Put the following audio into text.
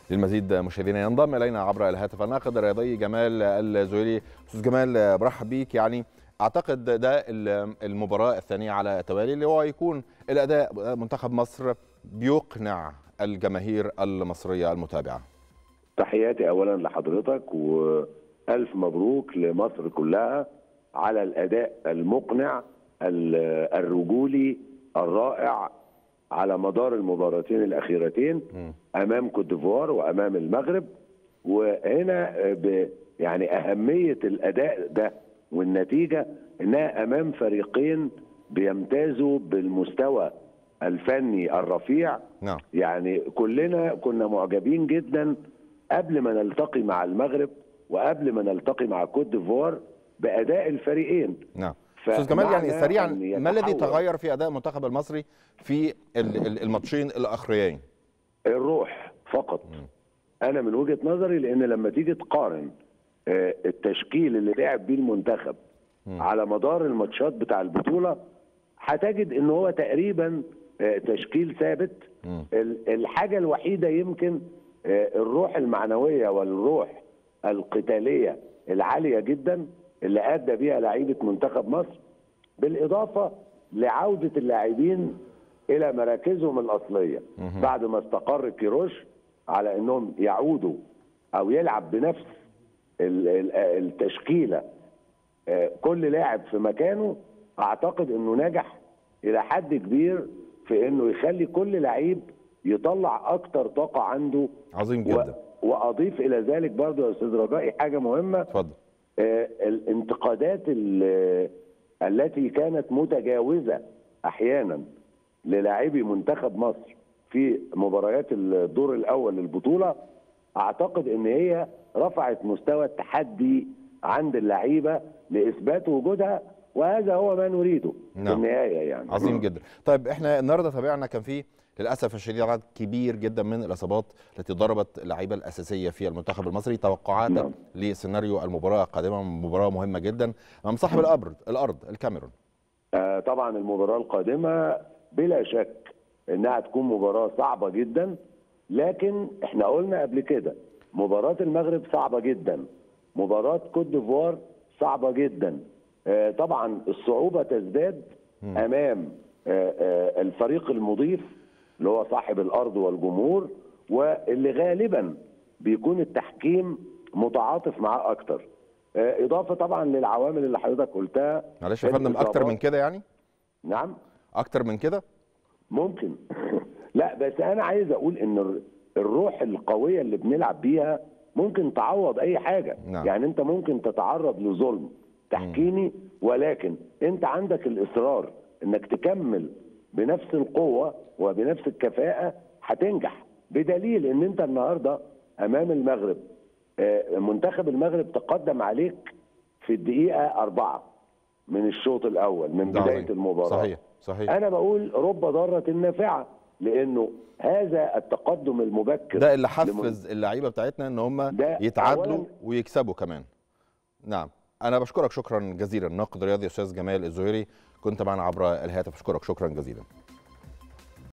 للمزيد مشاهدينا ينضم الينا عبر الهاتف الناقد الرياضي جمال الزهيري. استاذ جمال برحب بيك. يعني اعتقد ده المباراه الثانيه على التوالي اللي هو يكون الاداء منتخب مصر بيقنع الجماهير المصريه المتابعه. تحياتي اولا لحضرتك والف مبروك لمصر كلها على الاداء المقنع الرجولي الرائع على مدار المباراتين الاخيرتين امام كوت ديفوار وامام المغرب. وهنا يعني اهميه الاداء ده والنتيجه انها امام فريقين بيمتازوا بالمستوى الفني الرفيع. نعم. يعني كلنا كنا معجبين جدا قبل ما نلتقي مع المغرب وقبل ما نلتقي مع كوت ديفوار باداء الفريقين. نعم. استاذ جمال، يعني سريعا ما الذي تغير في اداء المنتخب المصري في الماتشين الاخرين؟ الروح فقط. انا من وجهة نظري، لان لما تيجي تقارن التشكيل اللي لعب بيه المنتخب على مدار الماتشات بتاع البطولة هتجد ان هو تقريبا تشكيل ثابت. الحاجة الوحيدة يمكن الروح المعنوية والروح القتالية العالية جدا اللي أدى بيها لعيبة منتخب مصر، بالإضافة لعودة اللاعبين إلى مراكزهم الأصلية بعد ما استقر كيروش على أنهم يعودوا أو يلعب بنفس التشكيلة، كل لاعب في مكانه. أعتقد أنه نجح إلى حد كبير في أنه يخلي كل لعيب يطلع أكتر طاقة عنده. عظيم جدا. وأضيف إلى ذلك برضو يا أستاذ رجائي حاجة مهمة. اتفضل. الانتقادات التي كانت متجاوزة أحيانا للاعبي منتخب مصر في مباريات الدور الأول للبطولة، أعتقد أن هي رفعت مستوى التحدي عند اللعيبة لإثبات وجودها، وهذا هو ما نريده. نعم. في النهاية يعني. عظيم جدا. طيب احنا النهارده تابعنا كان في للاسف الشديد عدد كبير جدا من الاصابات التي ضربت اللعيبه الاساسيه في المنتخب المصري. توقعاتك نعم. لسيناريو المباراه القادمه، مباراه مهمه جدا امام صاحب الارض الكاميرون. طبعا المباراه القادمه بلا شك انها تكون مباراه صعبه جدا، لكن احنا قلنا قبل كده مباراه المغرب صعبه جدا، مباراه كوت ديفوار صعبه جدا. طبعا الصعوبه تزداد امام الفريق المضيف اللي هو صاحب الارض والجمهور، واللي غالبا بيكون التحكيم متعاطف معاه اكتر، اضافه طبعا للعوامل اللي حضرتك قلتها. معلش يا فندم، اكتر من كده يعني؟ نعم، اكتر من كده ممكن. لا بس انا عايز اقول ان الروح القويه اللي بنلعب بيها ممكن تعوض اي حاجه. نعم. يعني انت ممكن تتعرض لظلم تحكيمي، ولكن انت عندك الاصرار انك تكمل بنفس القوه وبنفس الكفاءه، هتنجح. بدليل ان انت النهارده امام المغرب، منتخب المغرب تقدم عليك في الدقيقه 4 من الشوط الاول من بدايه المباراه. صحيح. انا بقول رب ضاره نافعه، لانه هذا التقدم المبكر ده اللي حفز اللعيبه بتاعتنا ان هم يتعادلوا ويكسبوا كمان. نعم. انا بشكرك شكرا جزيلا، ناقد رياضي استاذ جمال الزهيري، كنت معنا عبر الهاتف. اشكرك شكرا جزيلا.